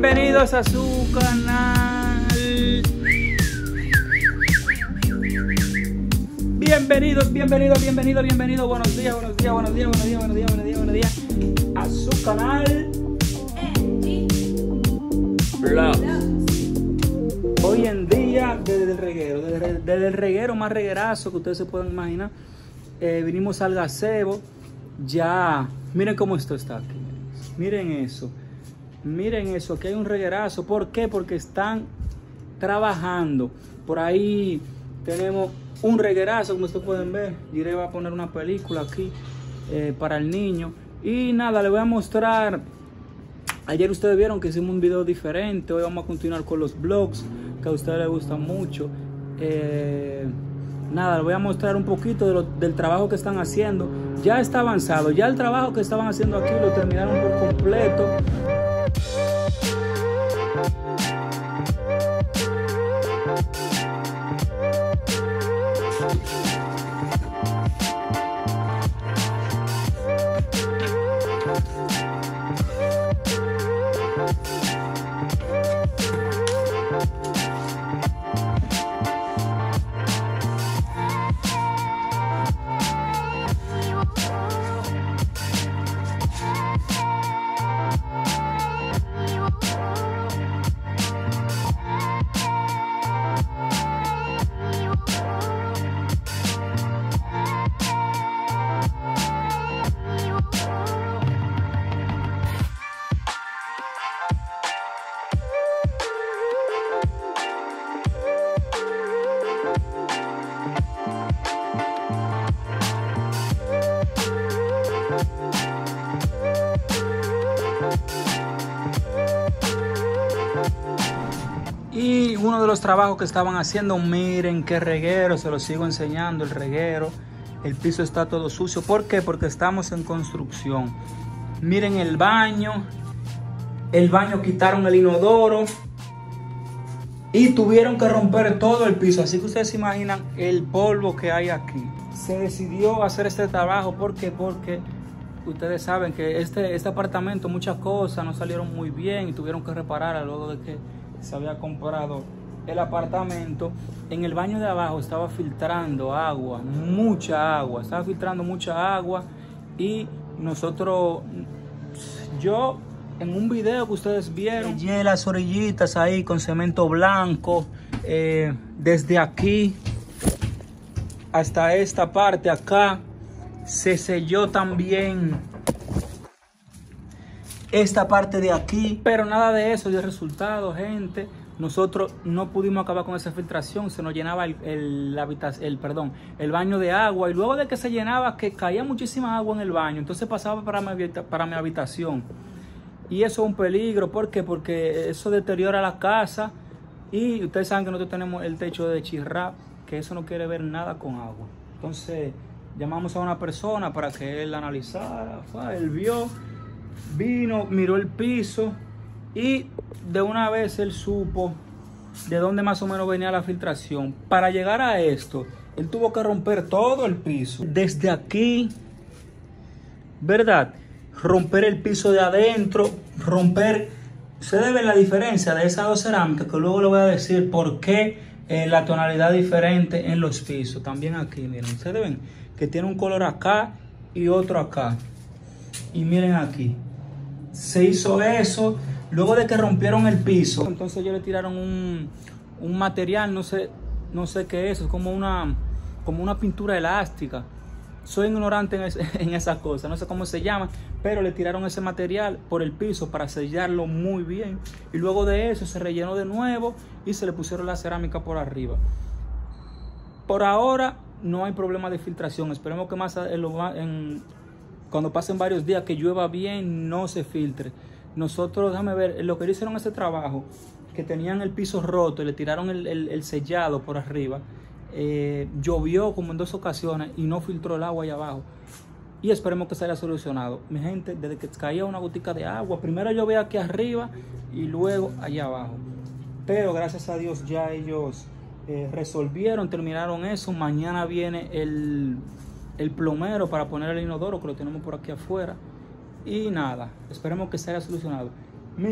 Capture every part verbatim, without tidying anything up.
Bienvenidos a su canal. Bienvenidos, bienvenidos, bienvenidos, bienvenidos. Buenos días, buenos días, buenos días, buenos días, buenos días, buenos días, buenos días. A su canal. Vlogs. Hoy en día, desde el reguero, desde, desde el reguero más reguerazo que ustedes se puedan imaginar, eh, vinimos al gazebo. Ya, miren cómo esto está aquí. Miren eso. Miren eso, aquí hay un reguerazo. ¿Por qué? Porque están trabajando. Por ahí tenemos un reguerazo, como ustedes pueden ver. Jiré va a poner una película aquí eh, para el niño. Y nada, les voy a mostrar. Ayer ustedes vieron que hicimos un video diferente. Hoy vamos a continuar con los vlogs que a ustedes les gustan mucho. Eh, nada, les voy a mostrar un poquito de lo, del trabajo que están haciendo. Ya está avanzado. Ya el trabajo que estaban haciendo aquí lo terminaron por completo. Y uno de los trabajos que estaban haciendo, miren qué reguero, se los sigo enseñando, el reguero. El piso está todo sucio. ¿Por qué? Porque estamos en construcción. Miren el baño. El baño quitaron el inodoro. Y tuvieron que romper todo el piso. Así que ustedes se imaginan el polvo que hay aquí. Se decidió hacer este trabajo. ¿Por qué? Porque ustedes saben que este, este apartamento, muchas cosas no salieron muy bien y tuvieron que reparar luego de que se había comprado el apartamento. En el baño de abajo estaba filtrando agua, mucha agua, estaba filtrando mucha agua. Y nosotros, yo en un video que ustedes vieron, sellé las orillitas ahí con cemento blanco, eh, desde aquí hasta esta parte acá se selló también esta parte de aquí, pero nada de eso dio resultado, gente. Nosotros no pudimos acabar con esa filtración, se nos llenaba el, el, el, perdón, el baño de agua, y luego de que se llenaba, que caía muchísima agua en el baño, entonces pasaba para mi, para mi habitación. Y eso es un peligro. ¿Por qué? Porque eso deteriora la casa, y ustedes saben que nosotros tenemos el techo de chirrap, que eso no quiere ver nada con agua. Entonces llamamos a una persona para que él analizara, él vio, vino, miró el piso y de una vez él supo de dónde más o menos venía la filtración. Para llegar a esto, él tuvo que romper todo el piso. Desde aquí, ¿verdad? Romper el piso de adentro, romper... Ustedes ven la diferencia de esas dos cerámicas, que luego le voy a decir por qué eh, la tonalidad diferente en los pisos. También aquí, miren, ustedes ven que tiene un color acá y otro acá. Y miren aquí. Se hizo eso luego de que rompieron el piso. Entonces ellos le tiraron un, un material, no sé, no sé qué es, es como una, como una pintura elástica. Soy ignorante en, ese, en esas cosas, no sé cómo se llama, pero le tiraron ese material por el piso para sellarlo muy bien. Y luego de eso se rellenó de nuevo y se le pusieron la cerámica por arriba. Por ahora no hay problema de filtración. Esperemos que más en, en, cuando pasen varios días que llueva bien, no se filtre. Nosotros, déjame ver, lo que hicieron ese trabajo, que tenían el piso roto y le tiraron el, el, el sellado por arriba, eh, llovió como en dos ocasiones y no filtró el agua allá abajo. Y esperemos que se haya solucionado. Mi gente, desde que caía una gotica de agua, primero llovía aquí arriba y luego allá abajo. Pero gracias a Dios ya ellos eh, resolvieron, terminaron eso. Mañana viene el, el plomero para poner el inodoro, que lo tenemos por aquí afuera. Y nada, esperemos que se haya solucionado. Miren,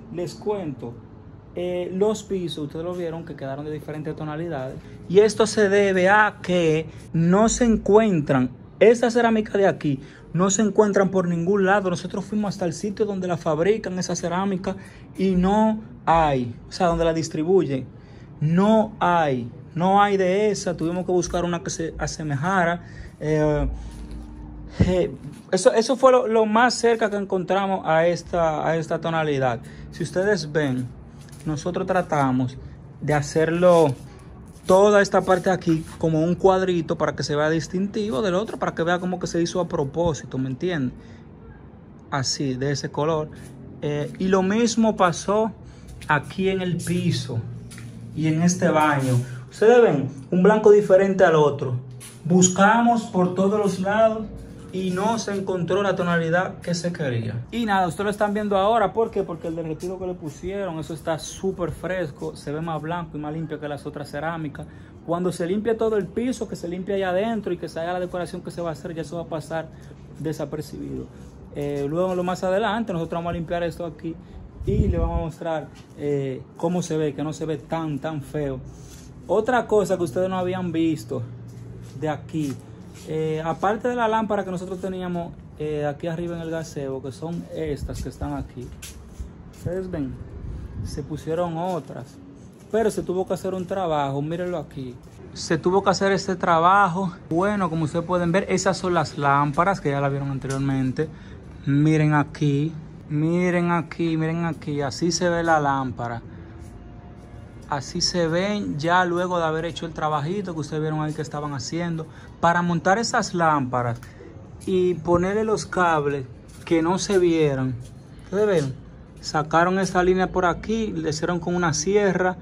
les cuento, eh, los pisos, ustedes lo vieron que quedaron de diferentes tonalidades. Y esto se debe a que no se encuentran, esa cerámica de aquí, no se encuentran por ningún lado. Nosotros fuimos hasta el sitio donde la fabrican esa cerámica y no hay, o sea, donde la distribuyen, no hay, no hay de esa. Tuvimos que buscar una que se asemejara. Eh, eh, eso, eso fue lo, lo más cerca que encontramos a esta, a esta tonalidad. Si ustedes ven, nosotros tratamos de hacerlo toda esta parte aquí como un cuadrito para que se vea distintivo del otro, para que vea como que se hizo a propósito, ¿me entienden? Así, de ese color. Eh, y lo mismo pasó aquí en el piso y en este baño. Ustedes ven un blanco diferente al otro. Buscamos por todos los lados y no se encontró la tonalidad que se quería. Y nada, ustedes lo están viendo ahora. ¿Por qué? Porque el derretido que le pusieron, eso está súper fresco, se ve más blanco y más limpio que las otras cerámicas. Cuando se limpie todo el piso, que se limpie allá adentro y que se haga la decoración que se va a hacer, ya eso va a pasar desapercibido. Eh, luego, lo más adelante, nosotros vamos a limpiar esto aquí y le vamos a mostrar eh, cómo se ve, que no se ve tan, tan feo. Otra cosa que ustedes no habían visto de aquí, Eh, aparte de la lámpara que nosotros teníamos eh, aquí arriba en el gazebo, que son estas que están aquí, ustedes ven, se pusieron otras, pero se tuvo que hacer un trabajo. Mírenlo aquí, se tuvo que hacer este trabajo. Bueno, como ustedes pueden ver, esas son las lámparas que ya la vieron anteriormente. Miren aquí, miren aquí, miren aquí, así se ve la lámpara. Así se ven ya luego de haber hecho el trabajito que ustedes vieron ahí que estaban haciendo. Para montar esas lámparas y ponerle los cables que no se vieran. Ustedes ven, sacaron esa línea por aquí, le hicieron con una sierra.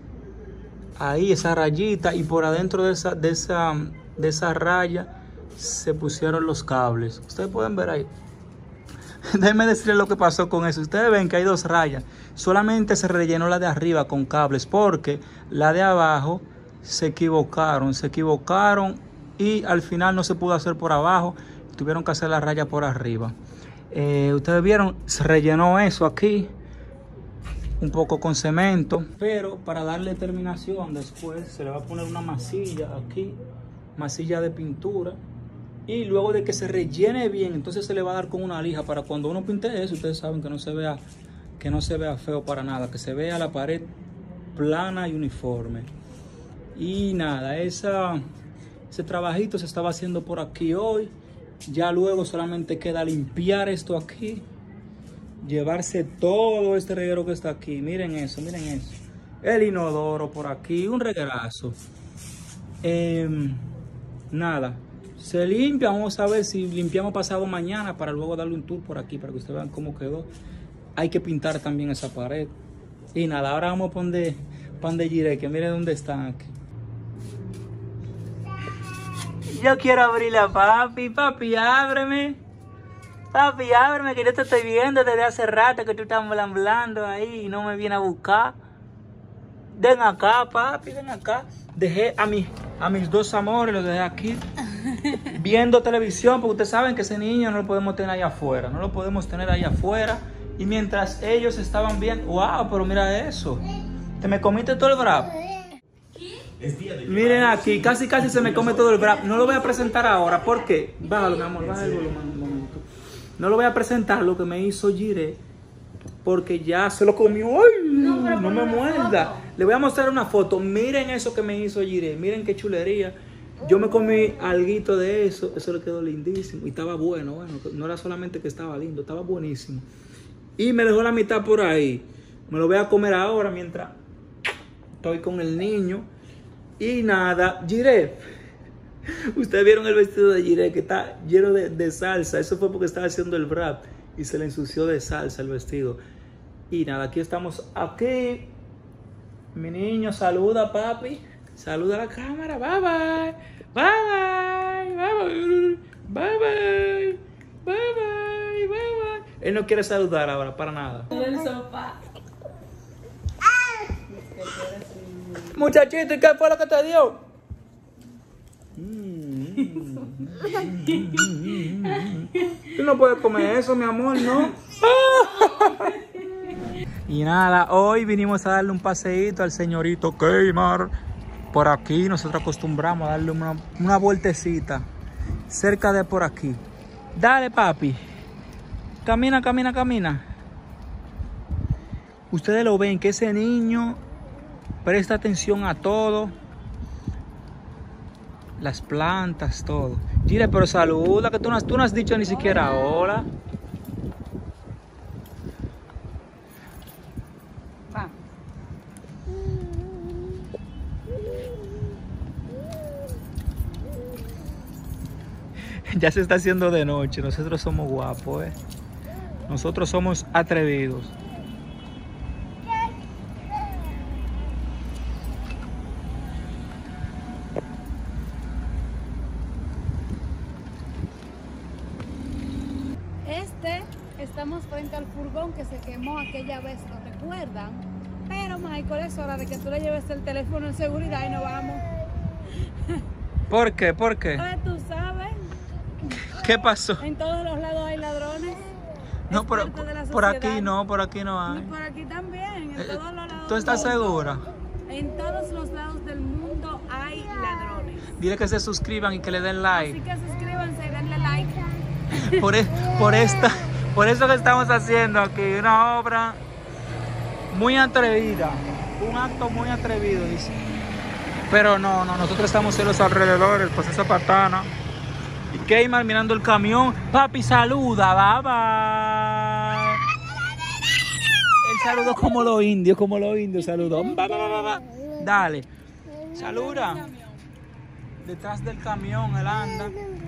Ahí esa rayita y por adentro de esa, de esa, de esa raya se pusieron los cables. Ustedes pueden ver ahí. Déjenme decirles lo que pasó con eso. Ustedes ven que hay dos rayas. Solamente se rellenó la de arriba con cables porque la de abajo se equivocaron. Se equivocaron y al final no se pudo hacer por abajo. Tuvieron que hacer la raya por arriba. Eh, ustedes vieron, se rellenó eso aquí. Un poco con cemento. Pero para darle terminación después se le va a poner una masilla aquí. Masilla de pintura. Y luego de que se rellene bien, entonces se le va a dar con una lija para cuando uno pinte eso, ustedes saben que no se vea, que no se vea feo para nada, que se vea la pared plana y uniforme. Y nada, esa, ese trabajito se estaba haciendo por aquí hoy. Ya luego solamente queda limpiar esto aquí, llevarse todo este reguero que está aquí. Miren eso, miren eso. El inodoro por aquí, un reguerazo. Eh, nada. Se limpia, vamos a ver si limpiamos pasado mañana para luego darle un tour por aquí para que ustedes vean cómo quedó. Hay que pintar también esa pared. Y nada, ahora vamos a poner pan de Jiré, que miren dónde están aquí. Yo quiero abrirle a papi, papi, ábreme. Papi, ábreme, que yo te estoy viendo desde hace rato que tú estás blamblando ahí y no me viene a buscar. Ven acá, papi, ven acá. Dejé a, mi, a mis dos amores, los dejé aquí. Viendo televisión, porque ustedes saben que ese niño no lo podemos tener allá afuera, no lo podemos tener allá afuera. Y mientras ellos estaban bien, wow, pero mira eso, te me comiste todo el wrap. Miren aquí, casi casi se me come todo el wrap. No lo voy a presentar ahora, ¿por qué? Bájalo, mi amor, baja el volumen un momento. No lo voy a presentar lo que me hizo Jiré, porque ya se lo comió. ¡Ay! No, no me muerda. Le voy a mostrar una foto. Miren eso que me hizo Jiré, miren qué chulería. Yo me comí alguito de eso, eso le quedó lindísimo y estaba bueno, bueno, no era solamente que estaba lindo, estaba buenísimo. Y me dejó la mitad por ahí, me lo voy a comer ahora mientras estoy con el niño. Y nada, Jiré, ustedes vieron el vestido de Jiré que está lleno de, de salsa, eso fue porque estaba haciendo el wrap y se le ensució de salsa el vestido. Y nada, aquí estamos, aquí, mi niño, saluda papi. Saluda a la cámara, bye bye, bye bye, bye bye, bye bye, bye bye, bye bye. Él no quiere saludar ahora, para nada. El sofá. Muchachito, ¿y qué fue lo que te dio? Tú no puedes comer eso, mi amor, ¿no? Y nada, hoy vinimos a darle un paseíto al señorito Keymar. Por aquí nosotros acostumbramos a darle una, una vueltecita cerca de por aquí. Dale, papi. Camina, camina, camina. Ustedes lo ven que ese niño presta atención a todo. Las plantas, todo. Dile, pero saluda, que tú no, tú no has dicho ni siquiera hola. Va. Ya se está haciendo de noche. Nosotros somos guapos, ¿eh? Nosotros somos atrevidos. Este, estamos frente al furgón que se quemó aquella vez, ¿lo recuerdan? Pero Michael, es hora de que tú le lleves el teléfono en seguridad y nos vamos. ¿Por qué? ¿Por qué? Pues tú sabes, ¿Qué pasó? en todos los lados hay ladrones. No, Es por, parte de la por aquí sociedad. no, por aquí no Y hay. por aquí también, en Eh, todos los lados. ¿Tú estás del mundo. segura? En todos los lados del mundo hay ladrones. Dile que se suscriban y que le den Así like. que suscríbanse y denle like. Por, e- por, esta, por eso que estamos haciendo aquí una obra muy atrevida. Un acto muy atrevido, dice. Pero no, no, nosotros estamos en los alrededores, pues esa patana. Y Keymar mirando el camión. Papi, saluda, baba. Él saludó como los indios, como los indios saludó. Va, va, va, va, va. Dale. Saluda. Detrás del camión, él anda.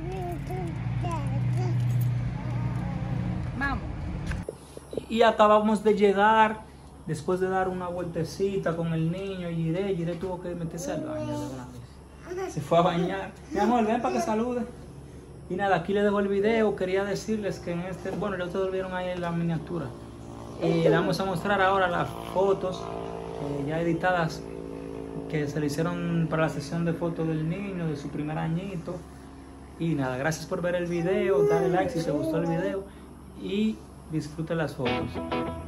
Vamos. Y acabamos de llegar, después de dar una vueltecita con el niño, y Giré, Giré tuvo que meterse al baño de una vez. Se fue a bañar. Mi amor, ven para que salude. Y nada, aquí les dejo el video. Quería decirles que en este, bueno, ya ustedes vieron ahí en la miniatura. Eh, le vamos a mostrar ahora las fotos eh, ya editadas que se le hicieron para la sesión de fotos del niño, de su primer añito. Y nada, gracias por ver el video, dale like si te gustó el video y disfruten las fotos.